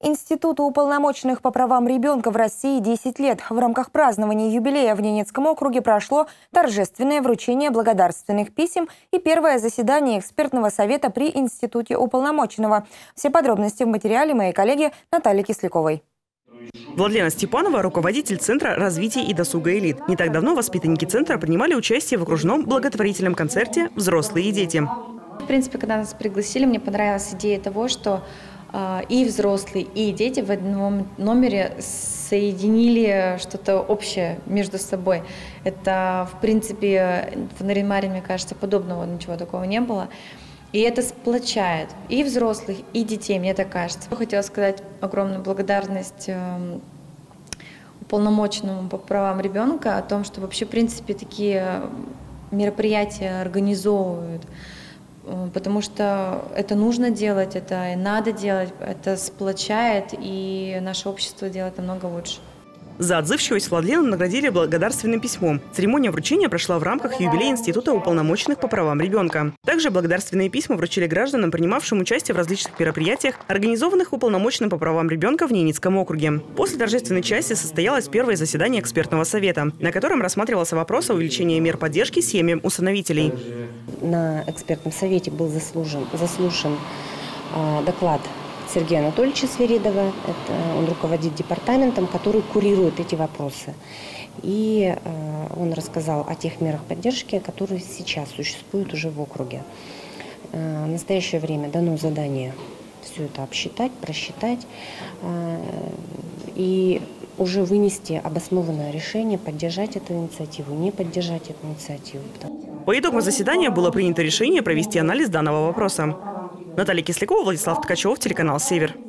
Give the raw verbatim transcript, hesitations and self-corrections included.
Институту уполномоченных по правам ребенка в России десять лет. В рамках празднования юбилея в Ненецком округе прошло торжественное вручение благодарственных писем и первое заседание экспертного совета при Институте уполномоченного. Все подробности в материале моей коллеги Натальи Кисляковой. Владлена Степанова – руководитель Центра развития и досуга элит. Не так давно воспитанники Центра принимали участие в окружном благотворительном концерте «Взрослые и дети». В принципе, когда нас пригласили, мне понравилась идея того, что и взрослые, и дети в одном номере соединили что-то общее между собой. Это, в принципе, в Нарьян-Маре, мне кажется, подобного ничего такого не было. И это сплочает и взрослых, и детей, мне так кажется. Я хотела сказать огромную благодарность уполномоченному по правам ребенка о том, что вообще, в принципе, такие мероприятия организовывают. Потому что это нужно делать, это надо делать, это сплочает, и наше общество делает намного лучше. За отзывчивость Владлену наградили благодарственным письмом. Церемония вручения прошла в рамках юбилея Института уполномоченных по правам ребенка. Также благодарственные письма вручили гражданам, принимавшим участие в различных мероприятиях, организованных уполномоченным по правам ребенка в Ненецком округе. После торжественной части состоялось первое заседание экспертного совета, на котором рассматривался вопрос о увеличении мер поддержки семьям усыновителей. На экспертном совете был заслужен, заслушан э, доклад Сергея Анатольевича Свиридова. Это он руководит департаментом, который курирует эти вопросы. И э, он рассказал о тех мерах поддержки, которые сейчас существуют уже в округе. Э, в настоящее время дано задание все это обсчитать, просчитать э, и уже вынести обоснованное решение, поддержать эту инициативу, не поддержать эту инициативу. По итогам заседания было принято решение провести анализ данного вопроса. Наталья Кислякова, Владислав Ткачев, телеканал «Север».